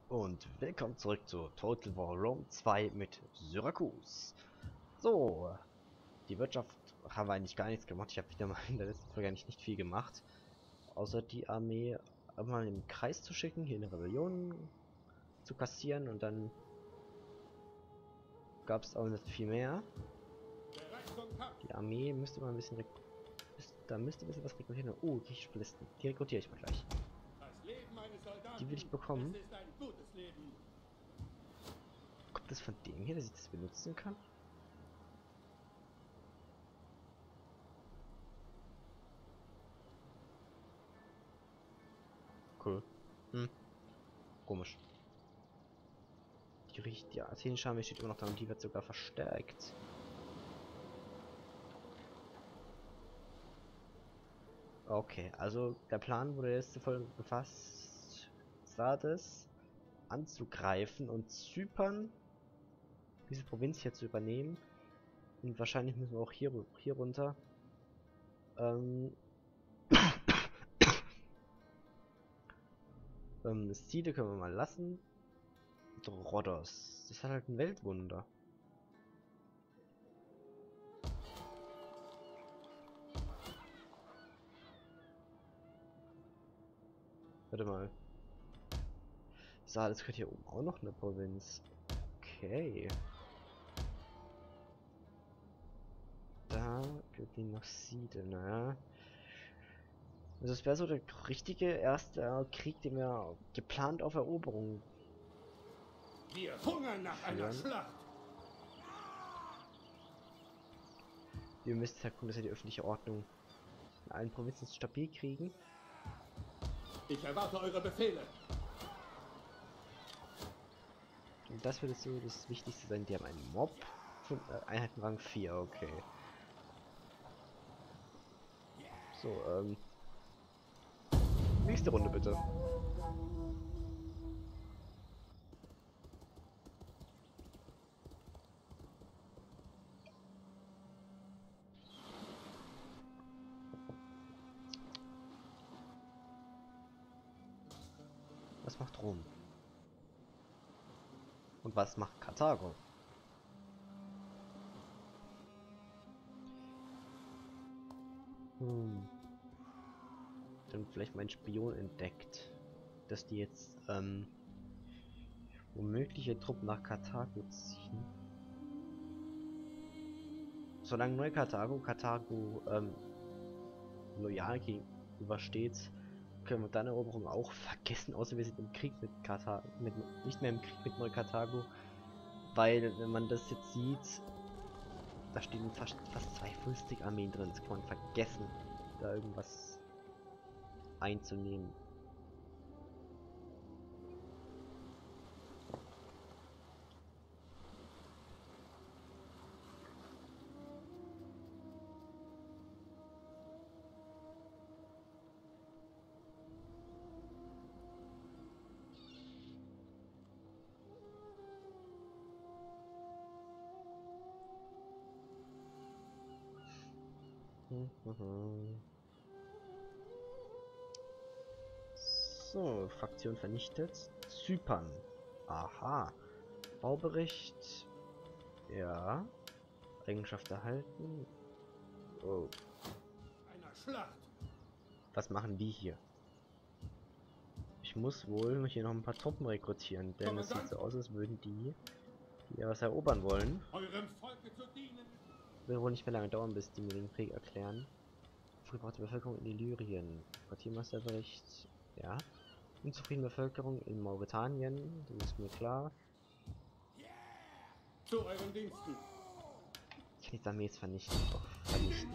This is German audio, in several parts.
Und willkommen zurück zu Total War Rome 2 mit Syrakus. So, die Wirtschaft haben wir eigentlich gar nichts gemacht. Ich habe wieder mal in der letzten Folge eigentlich nicht viel gemacht. Außer die Armee einmal im Kreis zu schicken, hier eine Rebellion zu kassieren und dann gab es auch nicht viel mehr. Die Armee müsste mal ein bisschen da müsste ein bisschen was rekrutieren. Oh, die Splisten. Die rekrutiere ich mal gleich. Die will ich bekommen. Kommt das von dem hier, dass ich das benutzen kann? Cool. Komisch. Die athenische Armee steht immer noch da und die wird sogar verstärkt. Okay, also der Plan wurde letzte Folge gefasst, war das, anzugreifen und Zypern, diese Provinz hier zu übernehmen. Und wahrscheinlich müssen wir auch hier runter. Side können wir mal lassen. Und Rhodos, das hat halt ein Weltwunder. Warte mal. Sardes gehört hier oben auch noch eine Provinz. Okay. Da gehört die noch Side, naja. Also es wäre so der richtige erste Krieg, den wir geplant auf Eroberung Wir hungern nach einer Schlacht. Wir müssen halt gucken, dass wir die öffentliche Ordnung in allen Provinzen stabil kriegen. Ich erwarte eure Befehle. Und das wird jetzt so das Wichtigste sein. Die haben einen Mob von Einheitenrang 4, okay. So, nächste Runde bitte. Was macht Rom? Und was macht Karthago? Dann vielleicht mein Spion entdeckt, dass die jetzt womögliche Truppen nach Karthago ziehen. Solange Karthago loyal gegenüber steht, können wir dann Eroberung auch vergessen, außer wir sind im Krieg mit Karthago, nicht mehr im Krieg mit Neukarthago, weil wenn man das jetzt sieht, da stehen fast 250 Armeen drin, das kann man vergessen, da irgendwas einzunehmen. So, Fraktion vernichtet. Zypern. Aha. Baubericht. Ja. Eigenschaft erhalten. Oh. Einer Schlacht. Was machen die hier? Ich muss wohl hier noch ein paar Truppen rekrutieren, denn es sieht so aus, als würden die hier was erobern wollen. Eurem Volke zu dienen. Wird wohl nicht mehr lange dauern, bis die mir den Krieg erklären. Aufgebrachte Bevölkerung in Illyrien. Quartiermeisterbericht. Ja. Unzufriedene Bevölkerung in Mauretanien. Das ist mir klar. Zu euren Diensten. Ich kann die Armee jetzt vernichten. Doch, vernichten.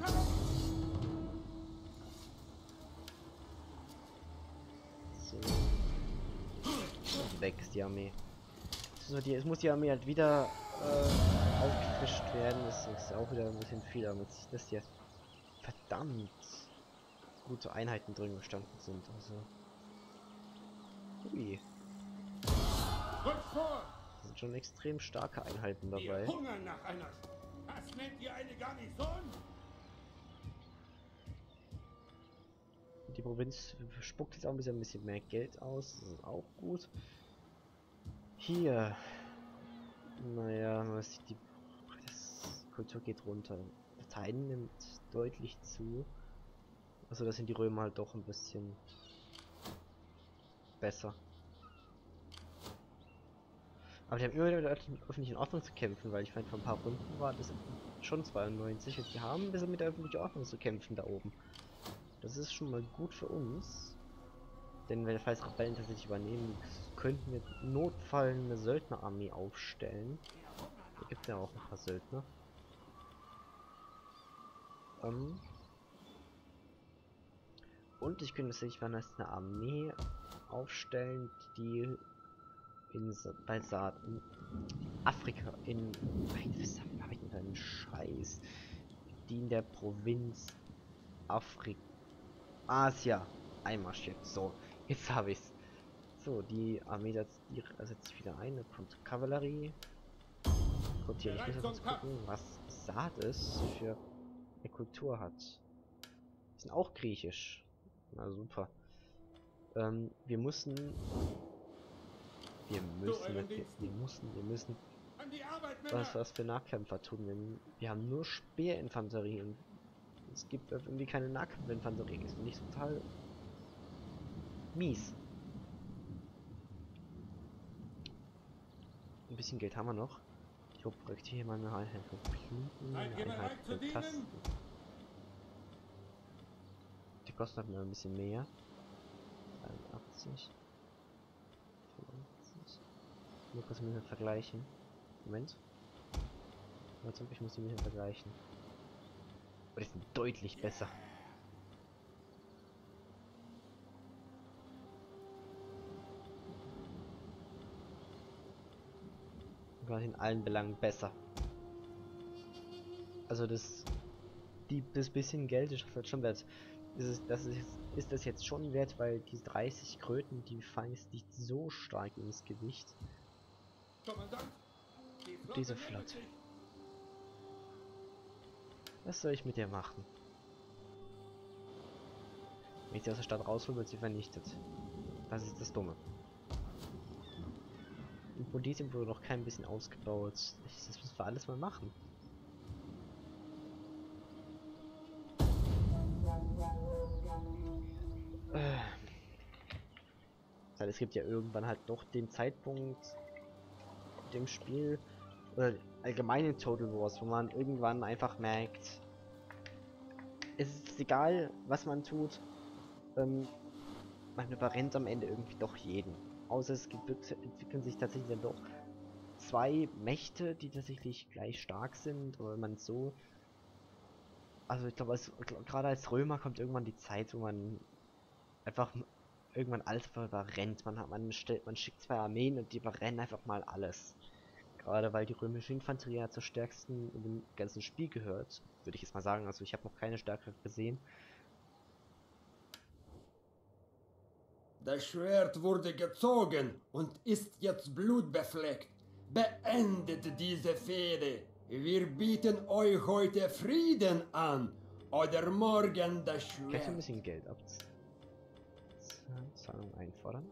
So. Und weg ist die Armee. So, es muss die Armee halt wieder aufgefrischt werden. Das ist auch wieder ein bisschen viel, damit dass hier verdammt gute Einheiten drin gestanden sind. Also. Ui. Rückt vor. Da sind schon extrem starke Einheiten dabei. Wir hungern nach einer. Das nennt ihr eine Garnison? Die Provinz spuckt jetzt auch ein bisschen mehr Geld aus. Das ist auch gut. Hier. Naja, was die das Kultur geht runter. Latein nimmt deutlich zu. Also da sind die Römer halt doch ein bisschen besser. Aber die haben immer wieder mit der öffentlichen Ordnung zu kämpfen, weil ich meine, vor ein paar Runden war das schon 92 und die haben ein bisschen mit der öffentlichen Ordnung zu kämpfen da oben. Das ist schon mal gut für uns. Denn wenn falls Rebellen tatsächlich übernehmen, könnten wir im Notfall eine Söldnerarmee aufstellen. Da gibt es ja auch ein paar Söldner. Und ich könnte tatsächlich mal eine Armee aufstellen, die in Afrika, was hab ich denn für einen Scheiß? Die in der Provinz Asia einmarschiert. So, jetzt habe ich's. So, die Armee setzt sich wieder ein. Da kommt Kavallerie. Gut, hier, ich muss jetzt kurz gucken, was Sardes für eine Kultur hat. Die sind auch griechisch. Na super. Wir müssen was für Nahkämpfer tun. Wir haben nur Speerinfanterie und es gibt irgendwie keine Nahkampfinfanterie. Das finde ich total mies. Ein bisschen Geld haben wir noch. Ich projektiere hier mal eine Einheit für Bluten, eine Einheit für Tasten. Die kosten halt mal ein bisschen mehr. 83. 85. Nur kurz mit vergleichen. Moment. Ich muss die mit vergleichen. Aber die sind deutlich besser. In allen Belangen besser. Also das bisschen Geld ist halt schon wert. Ist das jetzt schon wert, weil die 30 Kröten, die fallen jetzt nicht so stark ins Gewicht. Diese Flotte. Was soll ich mit dir machen? Wenn ich sie aus der Stadt raushole, wird sie vernichtet. Das ist das Dumme. Und Polysium wurde noch kein bisschen ausgebaut. Das müssen wir alles mal machen. Es gibt ja irgendwann halt doch den Zeitpunkt dem Spiel oder allgemein in Total Wars, wo man irgendwann einfach merkt, es ist egal, was man tut, man überrennt am Ende irgendwie doch jeden. Außer es entwickeln sich tatsächlich dann doch zwei Mächte, die tatsächlich gleich stark sind, oder wenn man so. Also ich glaube, gerade als Römer kommt irgendwann die Zeit, wo man einfach irgendwann alles überrennt. Man schickt zwei Armeen und die überrennen einfach mal alles. Gerade weil die römische Infanterie ja zur stärksten in dem ganzen Spiel gehört, würde ich jetzt mal sagen. Also ich habe noch keine stärkere gesehen. Das Schwert wurde gezogen und ist jetzt blutbefleckt. Beendet diese Fehde. Wir bieten euch heute Frieden an oder morgen das Schwert. Kann ich ein bisschen Geld Zahlung einfordern?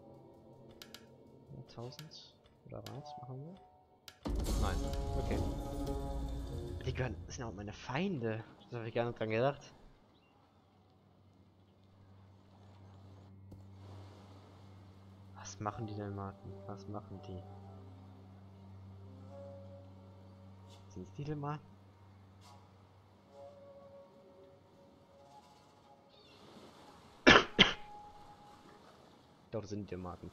1000 oder was machen wir? Nein, okay. Die gehören, das sind auch meine Feinde. Da habe ich gar nicht dran gedacht. Was machen die denn, Martin? Was machen die? Sind es die Dänemarken? Doch, das sind die Dänemarken.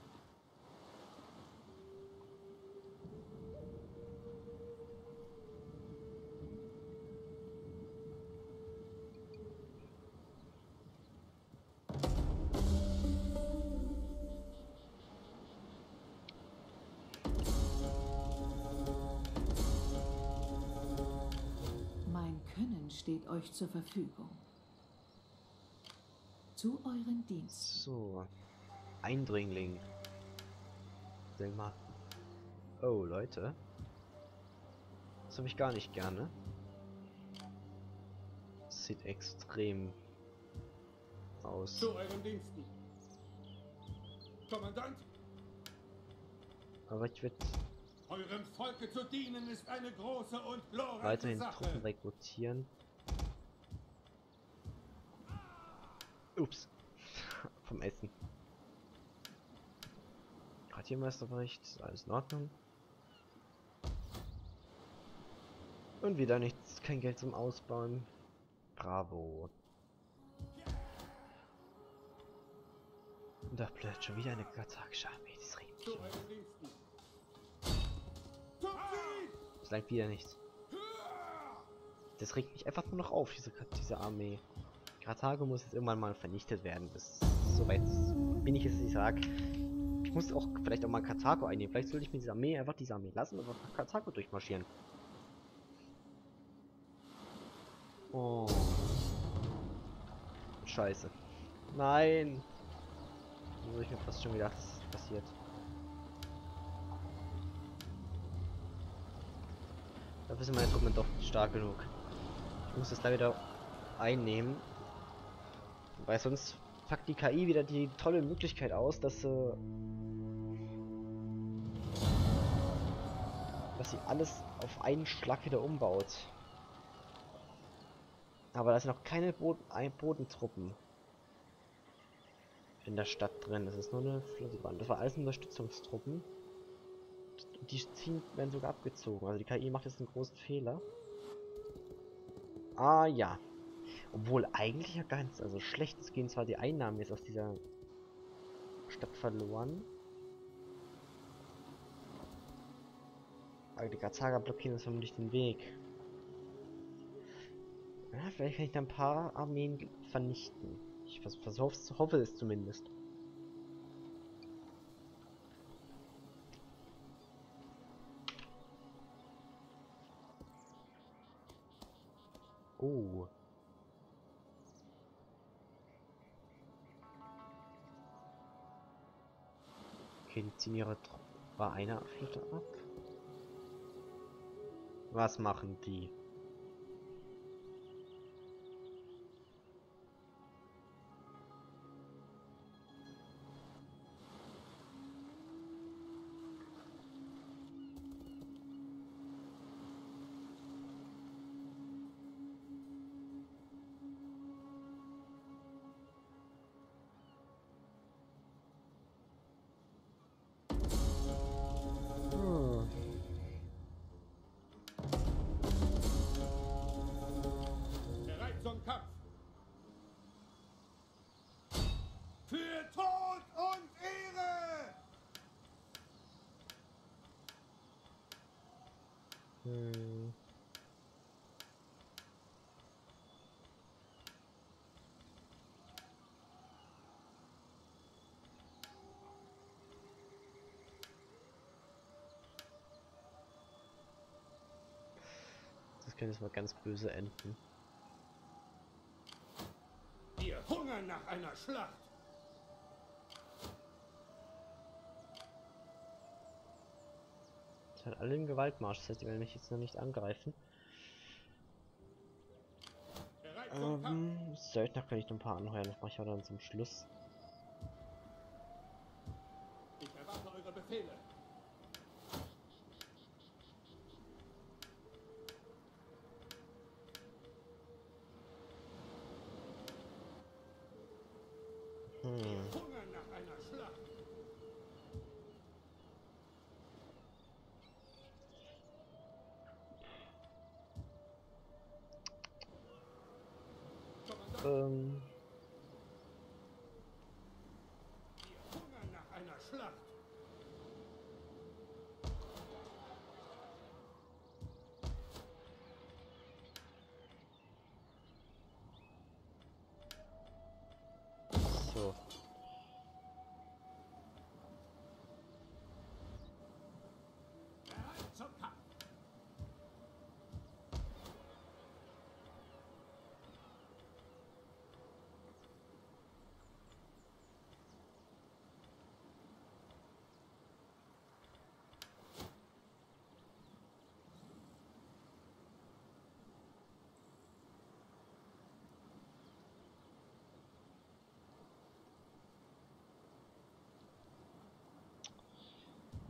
Steht euch zur Verfügung. Zu euren Diensten. So. Eindringling. Dänemarken. Oh, Leute. Das habe ich gar nicht gerne. Sieht extrem aus. Zu euren Diensten. Kommandant. Aber ich würde Eurem Volke zu dienen ist eine große und glorreiche weiterhin Sache. Truppen rekrutieren. Ups. Vom Essen. Quartiermeisterbericht, ist alles in Ordnung. Und wieder nichts, kein Geld zum Ausbauen. Bravo. Und da bleibt schon wieder eine katharische Armee, das regt mich Zu auf. euren Diensten. Zum Sieg! Das langt wieder nichts. Das regt mich einfach nur noch auf, diese Armee. Karthago muss jetzt irgendwann mal vernichtet werden. Das soweit bin ich es, ich sag. Ich muss auch vielleicht auch mal Karthago einnehmen. Vielleicht sollte ich mir diese Armee lassen und nach Karthago durchmarschieren. Oh. Scheiße. Nein. So, ich mir fast schon gedacht, dass das passiert. Dafür sind meine Truppen doch nicht stark genug. Ich muss das da wieder einnehmen. Weil sonst packt die KI wieder die tolle Möglichkeit aus, dass sie alles auf einen Schlag wieder umbaut. Aber da sind noch keine Bodentruppen in der Stadt drin. Das ist nur eine Flottebahn. Das war alles Unterstützungstruppen. Werden sogar abgezogen. Also die KI macht jetzt einen großen Fehler. Ah ja. Obwohl eigentlich ja gar nichts, also schlecht. Es gehen zwar die Einnahmen jetzt aus dieser Stadt verloren. Aber die Karthager blockieren uns vermutlich den Weg. Ja, vielleicht kann ich da ein paar Armeen vernichten. Ich hoffe es zumindest. Oh. Okay, die ziehen ihre Truppe einer Flotte ab. Was machen die? Bereit zum Kampf. Für Tod und Ehre! Hm. Das könnte jetzt mal ganz böse enden. Wir hungern nach einer Schlacht. Das hat alle im Gewaltmarsch, das heißt, die werden mich jetzt noch nicht angreifen. Bereit zum Kampf. Söldner kann ich noch ein paar anheuern, das mache ich aber dann zum Schluss. Ich erwarte eure Befehle. Wir hungern nach einer Schlacht. Kommandant, wir hungern nach einer Schlacht. So. Bereit zum Kampf.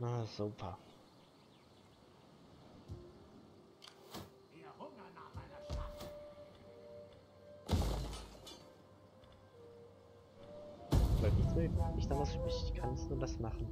Ah, super. Bleibt nichts mehr, nicht anders übrig. Ich kann es nur das machen.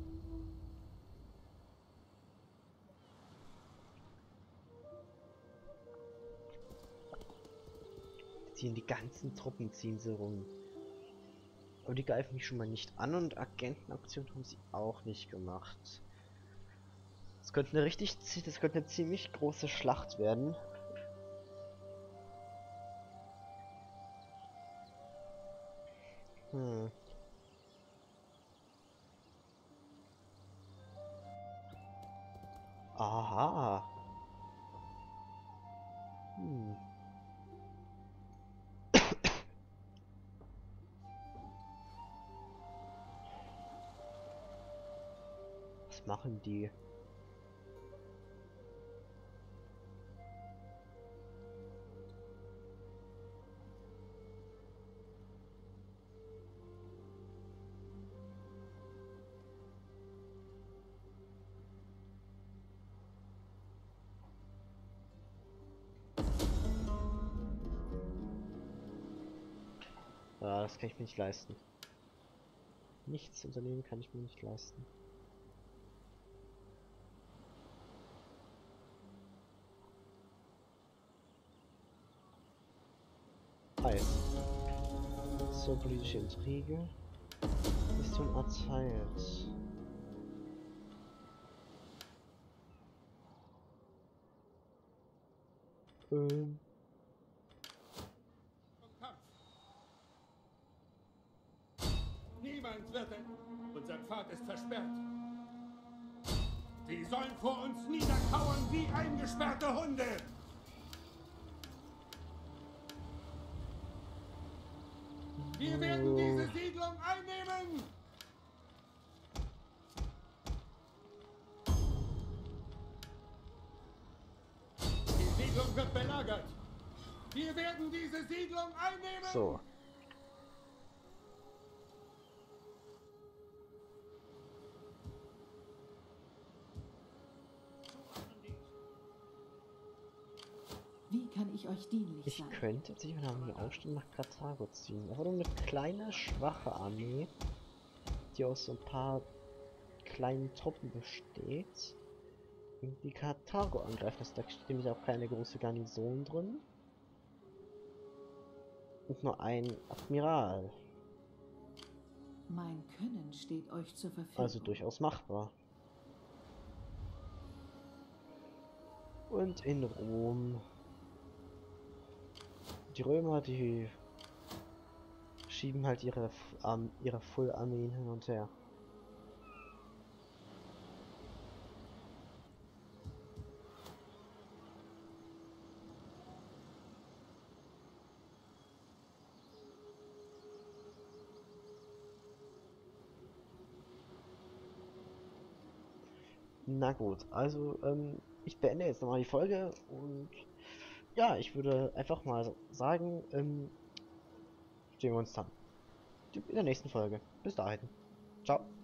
Ziehen die ganzen Truppen ziehen sie rum. Aber die greifen mich schon mal nicht an und Agentenaktion haben sie auch nicht gemacht. Das könnte eine ziemlich große Schlacht werden. Hm. Aha. Hm. Was machen die? Ja, das kann ich mir nicht leisten. Nichts unternehmen kann ich mir nicht leisten. Eis. So, politische Intrige. Mission erteilt. Ähm. Niemand wird unser Pfad ist versperrt. Sie sollen vor uns niederkauern wie eingesperrte Hunde. Wir werden diese Siedlung einnehmen. Die Siedlung wird belagert. Wir werden diese Siedlung einnehmen. So. Wie kann ich euch dienlich Ich sein? könnte sich eine Armee aufstellen nach Karthago ziehen. Aber nur eine kleine, schwache Armee, die aus so ein paar kleinen Truppen besteht. Und die Karthago angreifen. Da steht nämlich auch keine große Garnison drin. Und nur ein Admiral. Mein Können steht euch zur Verfügung. Also durchaus machbar. Und in Rom. Die Römer, die schieben halt ihre Full-Armeen hin und her. Na gut, also ich beende jetzt nochmal die Folge und ja, ich würde einfach mal sagen, sehen wir uns dann in der nächsten Folge. Bis dahin. Ciao.